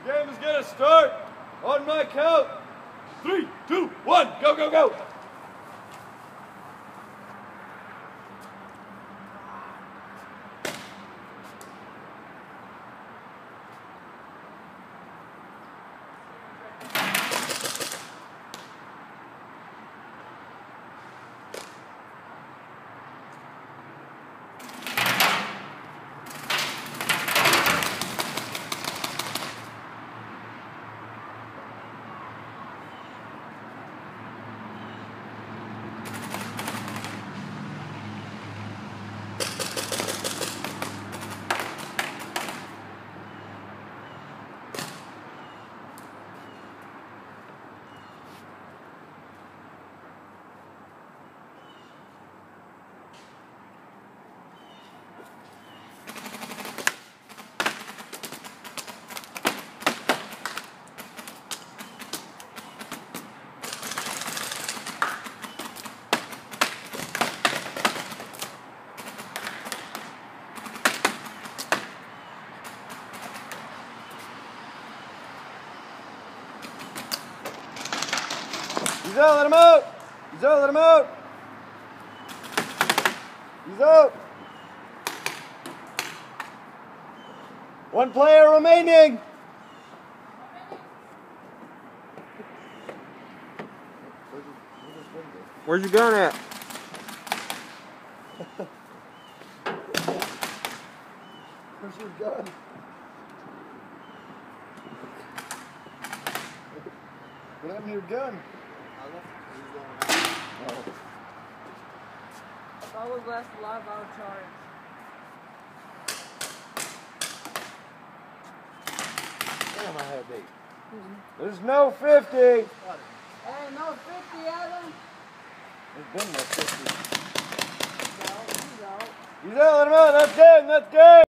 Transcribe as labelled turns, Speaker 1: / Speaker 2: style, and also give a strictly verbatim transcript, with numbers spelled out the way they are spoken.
Speaker 1: Game is gonna start on my count. Three, two, one, go, go, go. He's out, let him out! He's out, let him out! He's out! One player remaining! Where's your gun at? Where's your gun? What happened to your gun? Oh.
Speaker 2: That was last live hour charge.
Speaker 1: Damn, I had eight. There's no fifty. Hey,
Speaker 2: no fifty, Adam.
Speaker 1: There's been no fifty.
Speaker 2: He's out. He's out.
Speaker 1: He's out, let him out. That's game. That's game.